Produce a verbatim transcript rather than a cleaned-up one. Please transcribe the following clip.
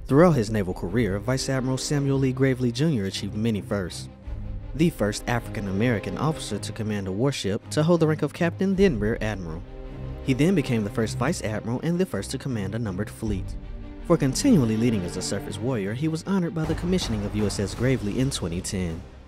Throughout his naval career, Vice Admiral Samuel Lee Gravely Junior achieved many firsts. The first African-American officer to command a warship to hold the rank of captain, then rear admiral. He then became the first vice admiral and the first to command a numbered fleet. For continually leading as a surface warrior, he was honored by the commissioning of U S S Gravely in twenty ten.